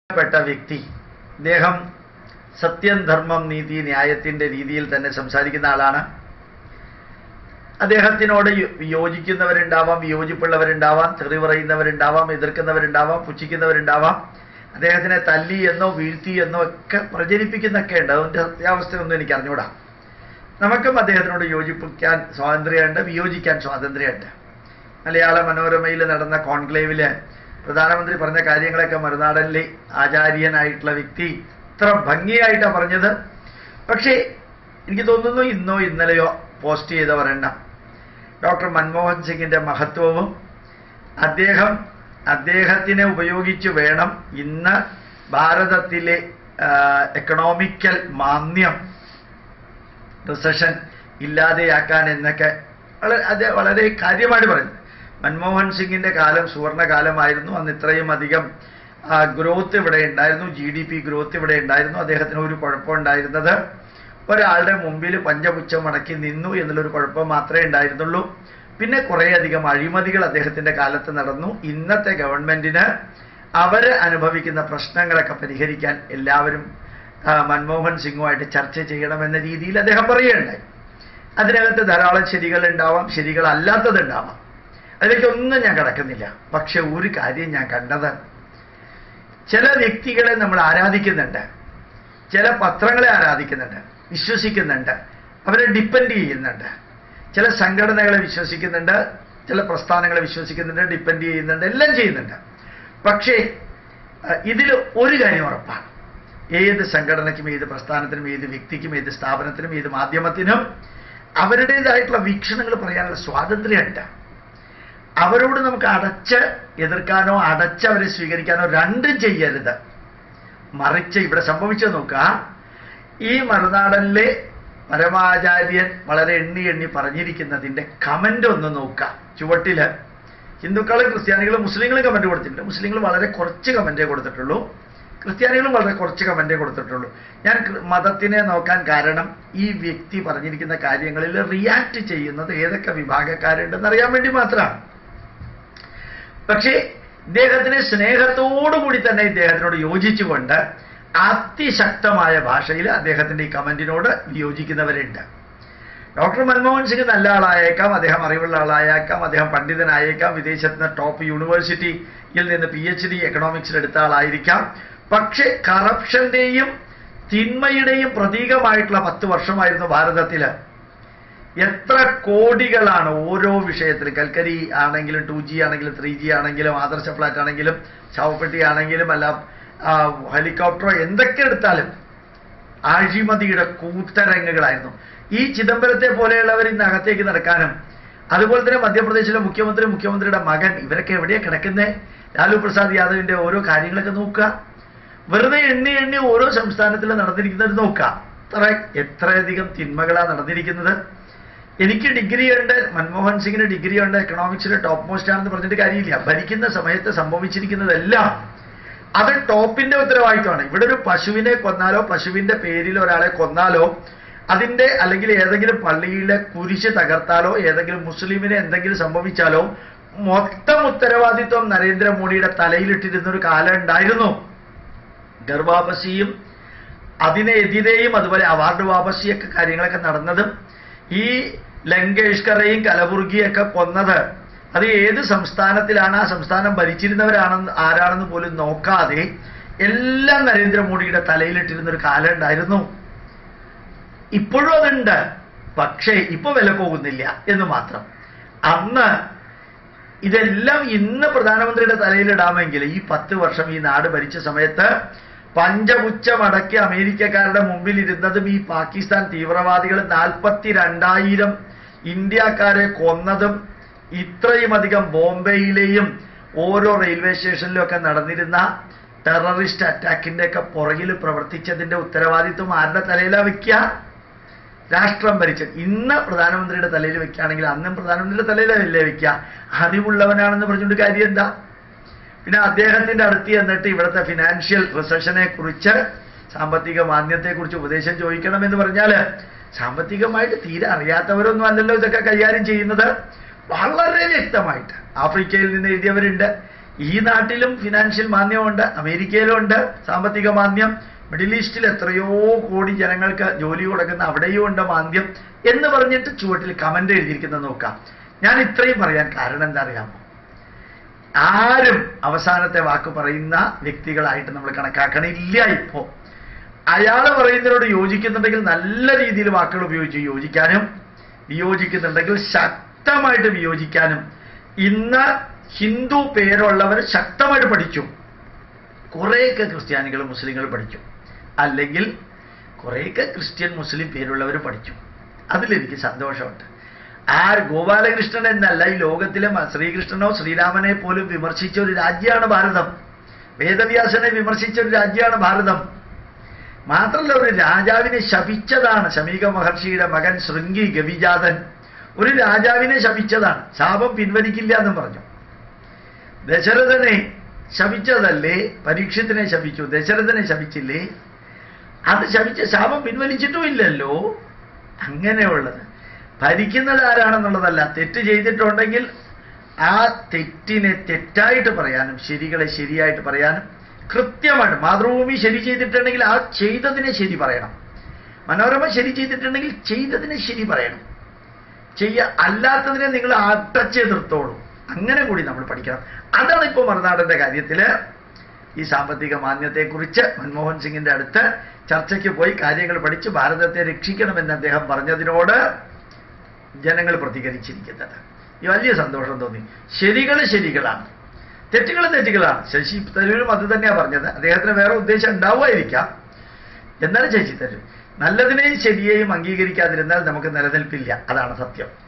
പെട്ട വ്യക്തി അദ്ദേഹം സത്യം ധർമ്മം നീതി ന്യായത്തിന്റെ രീതിയിൽ തന്നെ സംസാരിക്കുന്ന ആളാണ്. അദ്ദേഹത്തിനോട് യോജിക്കുന്നവരുണ്ടാവാം, വിയോജിപ്പുള്ളവരുണ്ടാവാം, തെറി പറയുന്നവരുണ്ടാവാം, എതിർക്കുന്നവരുണ്ടാവാം, പുച്ഛിക്കുന്നവരുണ്ടാവാം, അദ്ദേഹത്തിനെ തല്ലി എന്നോ വീഴ്ത്തി എന്നോ ഒക്കെ പ്രചരിപ്പിക്കുന്നൊക്കെ ഉണ്ട്. അതിൻ്റെ സത്യാവസ്ഥയൊന്നും എനിക്ക് അറിഞ്ഞുകൂടാ. നമുക്കും അദ്ദേഹത്തിനോട് യോജിപ്പിക്കാൻ സ്വാതന്ത്ര്യമുണ്ട്, വിയോജിക്കാൻ സ്വാതന്ത്ര്യമുണ്ട്. മലയാള മനോരമയിൽ നടന്ന കോൺക്ലേവില് പ്രധാനമന്ത്രി പറഞ്ഞ കാര്യങ്ങളൊക്കെ മറുനാടനിലെ ആചാര്യനായിട്ടുള്ള വ്യക്തി ഇത്ര ഭംഗിയായിട്ടാണ് പറഞ്ഞത്. പക്ഷേ എനിക്ക് തോന്നുന്നു ഇന്നോ ഇന്നലെയോ പോസ്റ്റ് ചെയ്ത ഒരെണ്ണം ഡോക്ടർ മൻമോഹൻ സിംഗിന്റെ മഹത്വവും അദ്ദേഹത്തിനെ ഉപയോഗിച്ച് വേണം ഇന്ന് ഭാരതത്തിലെ എക്കണോമിക്കൽ മാന്ദ്യം റിസഷൻ ഇല്ലാതെയാക്കാൻ എന്നൊക്കെ വളരെ കാര്യമായിട്ട് പറയുന്നത്. മൻമോഹൻ സിംഗിന്റെ കാലം സുവർണകാലമായിരുന്നു. അന്ന് ഇത്രയും അധികം ഗ്രോത്ത് ഇവിടെ ഉണ്ടായിരുന്നു, GDP ഗ്രോത്ത് ഇവിടെ ഉണ്ടായിരുന്നു. അദ്ദേഹത്തിന് ഒരു കുഴപ്പമുണ്ടായിരുന്നത് ഒരാളുടെ മുമ്പിൽ പഞ്ചപുച്ഛം മടക്കി നിന്നു എന്നുള്ളൊരു കുഴപ്പം മാത്രമേ ഉണ്ടായിരുന്നുള്ളൂ. പിന്നെ കുറേയധികം അഴിമതികൾ അദ്ദേഹത്തിന്റെ കാലത്ത് നടന്നു. ഇന്നത്തെ ഗവൺമെന്റിന് അവര് അനുഭവിക്കുന്ന പ്രശ്നങ്ങളൊക്കെ പരിഹരിക്കാൻ എല്ലാവരും മൻമോഹൻ സിംഗുമായിട്ട് ചർച്ച ചെയ്യണമെന്ന രീതിയിൽ അദ്ദേഹം പറയുകയുണ്ടായി. അതിനകത്ത് ധാരാളം ശരികളുണ്ടാവാം, ശരികളല്ലാത്തതുണ്ടാവാം. അതിലേക്കൊന്നും ഞാൻ കടക്കുന്നില്ല. പക്ഷെ ഒരു കാര്യം ഞാൻ കണ്ടത്, ചില വ്യക്തികളെ നമ്മൾ ആരാധിക്കുന്നുണ്ട്, ചില പത്രങ്ങളെ ആരാധിക്കുന്നുണ്ട്, വിശ്വസിക്കുന്നുണ്ട്, അവരെ ഡിപ്പെൻഡ് ചെയ്യുന്നുണ്ട്. ചില സംഘടനകളെ വിശ്വസിക്കുന്നുണ്ട്, ചില പ്രസ്ഥാനങ്ങളെ വിശ്വസിക്കുന്നുണ്ട്, ഡിപ്പെൻഡ് ചെയ്യുന്നുണ്ട്, എല്ലാം ചെയ്യുന്നുണ്ട്. പക്ഷേ ഇതിൽ ഒരു കാര്യം ഉറപ്പാണ്, ഏത് സംഘടനയ്ക്കും, ഏത് പ്രസ്ഥാനത്തിനും, ഏത് വ്യക്തിക്കും, ഏത് സ്ഥാപനത്തിനും, ഏത് മാധ്യമത്തിനും അവരുടേതായിട്ടുള്ള വീക്ഷണങ്ങൾ പറയാനുള്ള സ്വാതന്ത്ര്യമുണ്ട്. അവരോട് നമുക്ക് അടച്ച് എതിർക്കാനോ അടച്ച് അവരെ സ്വീകരിക്കാനോ രണ്ടും ചെയ്യരുത്. മറിച്ച് ഇവിടെ സംഭവിച്ചു നോക്കുക, ഈ മറുനാടനിലെ പരമാചാര്യൻ വളരെ എണ്ണി പറഞ്ഞിരിക്കുന്നതിൻ്റെ കമൻ്റ് ഒന്ന് നോക്കുക. ചുവട്ടില് ഹിന്ദുക്കളും ക്രിസ്ത്യാനികളും മുസ്ലിങ്ങളും കമൻറ്റ് കൊടുത്തിട്ടുണ്ട്. മുസ്ലിങ്ങൾ വളരെ കുറച്ച് കമൻറ്റേ കൊടുത്തിട്ടുള്ളൂ, ക്രിസ്ത്യാനികളും വളരെ കുറച്ച് കമൻറ്റേ കൊടുത്തിട്ടുള്ളൂ. ഞാൻ മതത്തിനെ നോക്കാൻ കാരണം ഈ വ്യക്തി പറഞ്ഞിരിക്കുന്ന കാര്യങ്ങളിൽ റിയാക്ട് ചെയ്യുന്നത് ഏതൊക്കെ വിഭാഗക്കാരുണ്ടെന്ന് അറിയാൻ വേണ്ടി മാത്രമാണ്. പക്ഷേ ഇദ്ദേഹത്തിന് സ്നേഹത്തോടുകൂടി തന്നെ ഇദ്ദേഹത്തിനോട് യോജിച്ചുകൊണ്ട് അതിശക്തമായ ഭാഷയിൽ അദ്ദേഹത്തിന്റെ ഈ കമന്റിനോട് വിയോജിക്കുന്നവരുണ്ട്. ഡോക്ടർ മൻമോഹൻ സിംഗ് നല്ല ആളായേക്കാം, അദ്ദേഹം അറിവുള്ള ആളായേക്കാം, അദ്ദേഹം പണ്ഡിതനായേക്കാം, വിദേശത്ത് നിന്ന് ടോപ്പ് യൂണിവേഴ്സിറ്റിയിൽ നിന്ന് PhD എക്കണോമിക്സിൽ എടുത്ത ആളായിരിക്കാം. പക്ഷെ കറപ്ഷന്റെയും തിന്മയുടെയും പ്രതീകമായിട്ടുള്ള 10 വർഷമായിരുന്നു ഭാരതത്തില്. എത്ര കോടികളാണ് ഓരോ വിഷയത്തിൽ, കൽക്കരി ആണെങ്കിലും 2G ആണെങ്കിലും 3G ആണെങ്കിലും ആദർശ ഫ്ലാറ്റ് ആണെങ്കിലും ചാവപ്പെട്ടി ആണെങ്കിലും അല്ല ഹെലികോപ്റ്ററോ എന്തൊക്കെ എടുത്താലും അഴിമതിയുടെ കൂത്തരങ്ങുകളായിരുന്നു. ഈ ചിദംബരത്തെ പോലെയുള്ളവർ ഇന്ന് അകത്തേക്ക് നടക്കാനും, അതുപോലെ തന്നെ മധ്യപ്രദേശിലെ മുഖ്യമന്ത്രിയുടെ മകൻ, ഇവരൊക്കെ എവിടെയാണ് കിടക്കുന്നത്? ലാലു പ്രസാദ് യാദവിന്റെ ഓരോ കാര്യങ്ങളൊക്കെ നോക്കുക. വെറുതെ എണ്ണി ഓരോ സംസ്ഥാനത്തിലും നടന്നിരിക്കുന്നത് നോക്കുക. എത്രയധികം തിന്മകളാണ് നടന്നിരിക്കുന്നത്. എനിക്ക് ഡിഗ്രി ഉണ്ട്, മൻമോഹൻ സിംഗിന് ഡിഗ്രി ഉണ്ട്, എക്കണോമിക്സിൽ ടോപ്പ് മോസ്റ്റ് ആണെന്ന് പറഞ്ഞിട്ട് കാര്യമില്ല. ഭരിക്കുന്ന സമയത്ത് സംഭവിച്ചിരിക്കുന്നതെല്ലാം അത് ടോപ്പിന്റെ ഉത്തരവാദിത്വമാണ്. ഇവിടെ ഒരു പശുവിനെ കൊന്നാലോ പശുവിന്റെ പേരിൽ ഒരാളെ കൊന്നാലോ അതിന്റെ അല്ലെങ്കിൽ ഏതെങ്കിലും പള്ളിയിലെ കുരിശ് തകർത്താലോ ഏതെങ്കിലും മുസ്ലിമിനെ എന്തെങ്കിലും സംഭവിച്ചാലോ മൊത്തം ഉത്തരവാദിത്വം നരേന്ദ്രമോദിയുടെ തലയിലിട്ടിരുന്നൊരു കാലം ഉണ്ടായിരുന്നു. ഗർഭാപസിയും അതിനെതിരെയും അതുപോലെ അവാർഡ് വാപസിയൊക്കെ കാര്യങ്ങളൊക്കെ നടന്നതും ഈ ലങ്കേഷ്കറേയും കലബുർഗിയൊക്കെ കൊന്നത് അത് ഏത് സംസ്ഥാനത്തിലാണ്, ആ സംസ്ഥാനം ആരാണെന്ന് പോലും നോക്കാതെ എല്ലാം നരേന്ദ്രമോദിയുടെ തലയിലിട്ടിരുന്നൊരു കാലം ഉണ്ടായിരുന്നു. ഇപ്പോഴും അതുണ്ട്, പക്ഷേ ഇപ്പൊ വില പോകുന്നില്ല എന്ന് മാത്രം. അന്ന് ഇതെല്ലാം ഇന്ന് പ്രധാനമന്ത്രിയുടെ തലയിലിടാമെങ്കിൽ ഈ 10 വർഷം ഈ നാട് ഭരിച്ച സമയത്ത് പഞ്ചപുച്ഛമടക്കി അമേരിക്കക്കാരുടെ മുമ്പിൽ ഇരുന്നതും ഈ പാകിസ്ഥാൻ തീവ്രവാദികൾ 42,000 ഇന്ത്യക്കാരെ കൊന്നതും ഇത്രയും അധികം ബോംബെയിലെയും ഓരോ റെയിൽവേ സ്റ്റേഷനിലും ഒക്കെ നടന്നിരുന്ന ടെററിസ്റ്റ് അറ്റാക്കിന്റെ ഒക്കെ പുറകിൽ പ്രവർത്തിച്ചതിന്റെ ഉത്തരവാദിത്വം ആരുടെ തലയിലാണ് വെക്കുക? രാഷ്ട്രം ഭരിച്ചത്. ഇന്ന് പ്രധാനമന്ത്രിയുടെ തലയിൽ വെക്കുകയാണെങ്കിൽ അന്നും പ്രധാനമന്ത്രിയുടെ തലയിലല്ലേ വെക്കുക? അറിവുള്ളവനാണെന്ന് പറഞ്ഞുകൊണ്ട് കാര്യം എന്താ? പിന്നെ അദ്ദേഹത്തിന്റെ അടുത്ത് എന്നിട്ട് ഇവിടുത്തെ ഫിനാൻഷ്യൽ റിസഷനെ കുറിച്ച്, സാമ്പത്തിക മാന്ദ്യത്തെക്കുറിച്ച് ഉപദേശം ചോദിക്കണമെന്ന് പറഞ്ഞാല് സാമ്പത്തികമായിട്ട് തീരെ അറിയാത്തവരൊന്നും അല്ലല്ലോ ഇതൊക്കെ കൈകാര്യം ചെയ്യുന്നത്. വളരെ വ്യക്തമായിട്ട് ആഫ്രിക്കയിൽ നിന്ന് എഴുതിയവരുണ്ട്, ഈ നാട്ടിലും ഫിനാൻഷ്യൽ മാന്ദ്യമുണ്ട്, അമേരിക്കയിലുണ്ട് സാമ്പത്തിക മാന്ദ്യം, മിഡിൽ ഈസ്റ്റിൽ എത്രയോ കോടി ജനങ്ങൾക്ക് ജോലി കൊടുക്കുന്ന അവിടെയും ഉണ്ട് മാന്ദ്യം എന്ന് പറഞ്ഞിട്ട് ചുവട്ടിൽ കമന്റ് എഴുതിയിരിക്കുന്നത് നോക്കാം. ഞാൻ ഇത്രയും പറയാൻ കാരണം എന്താ അറിയാമോ? ആരും അവസാനത്തെ വാക്ക് പറയുന്ന വ്യക്തികളായിട്ട് നമ്മൾ കണക്കാക്കണില്ല. ഇപ്പോ അയാൾ പറയുന്നതിനോട് യോജിക്കുന്നുണ്ടെങ്കിൽ നല്ല രീതിയിൽ വാക്കുകൾ ഉപയോഗിച്ച് യോജിക്കാനും, വിയോജിക്കുന്നുണ്ടെങ്കിൽ ശക്തമായിട്ട് വിയോജിക്കാനും. ഇന്ന് ഹിന്ദു പേരുള്ളവർ ശക്തമായിട്ട് പഠിച്ചു, കുറേയൊക്കെ ക്രിസ്ത്യാനികളും മുസ്ലിങ്ങളും പഠിച്ചു, അല്ലെങ്കിൽ കുറേയൊക്കെ ക്രിസ്ത്യൻ മുസ്ലിം പേരുള്ളവർ പഠിച്ചു. അതിലെനിക്ക് സന്തോഷമുണ്ട്. ഗോപാലകൃഷ്ണൻ എന്നല്ല, ഈ ലോകത്തിലെ ശ്രീകൃഷ്ണനോ ശ്രീരാമനെ പോലും വിമർശിച്ച ഒരു രാജ്യമാണ് ഭാരതം. വേദവ്യാസനെ വിമർശിച്ച ഒരു രാജ്യമാണ് ഭാരതം. മാത്രമല്ല, ഒരു രാജാവിനെ ശപിച്ചതാണ് ശമീക മഹർഷിയുടെ മകൻ ശൃംഗി ഗവിജാതൻ. ഒരു രാജാവിനെ ശപിച്ചതാണ്, ശാപം പിൻവലിക്കില്ല എന്നും പറഞ്ഞു. ദശരഥനെ ശപിച്ചതല്ലേ? പരീക്ഷത്തിനെ ശപിച്ചു, ദശരഥനെ ശപിച്ചില്ലേ? അത് ശപിച്ച ശാപം പിൻവലിച്ചിട്ടുമില്ലല്ലോ. അങ്ങനെയുള്ളത് ഭരിക്കുന്നത് ആരാണെന്നുള്ളതല്ല, തെറ്റ് ചെയ്തിട്ടുണ്ടെങ്കിൽ ആ തെറ്റിനെ തെറ്റായിട്ട് പറയാനും ശരികളെ ശരിയായിട്ട് പറയാനും കൃത്യമായിട്ട്. മാതൃഭൂമി ശരി ചെയ്തിട്ടുണ്ടെങ്കിൽ ആ ചെയ്തതിനെ ശരി പറയണം. മനോരമ ശരി ചെയ്തിട്ടുണ്ടെങ്കിൽ ചെയ്തതിനെ ശരി പറയണം. അല്ലാത്തതിനെ നിങ്ങൾ അടച്ചെതിർത്തോളൂ. അങ്ങനെ കൂടി നമ്മൾ പഠിക്കണം. അതാണ് ഇപ്പോൾ മറുനാടന്റെ കാര്യത്തില് ഈ സാമ്പത്തിക മാന്ദ്യത്തെക്കുറിച്ച് മൻമോഹൻ സിംഗിന്റെ അടുത്ത് ചർച്ചയ്ക്ക് പോയി കാര്യങ്ങൾ പഠിച്ച് ഭാരതത്തെ രക്ഷിക്കണമെന്ന് അദ്ദേഹം പറഞ്ഞതിനോട് ജനങ്ങൾ പ്രതികരിച്ചിരിക്കുന്നത്. ഈ വലിയ സന്തോഷം തോന്നി. ശരികൾ ശരികളാണ്, തെറ്റുകൾ തെറ്റുകളാണ്. ശശി തരൂരും അത് തന്നെയാണ് പറഞ്ഞത്. അദ്ദേഹത്തിന് വേറെ ഉദ്ദേശം ഉണ്ടാവുമായിരിക്കാം. എന്നാലും ശശി തരൂർ നല്ലതിനെയും ശരിയെയും അംഗീകരിക്കാതിരുന്നാൽ നമുക്ക് നിലനിൽപ്പില്ല. അതാണ് സത്യം.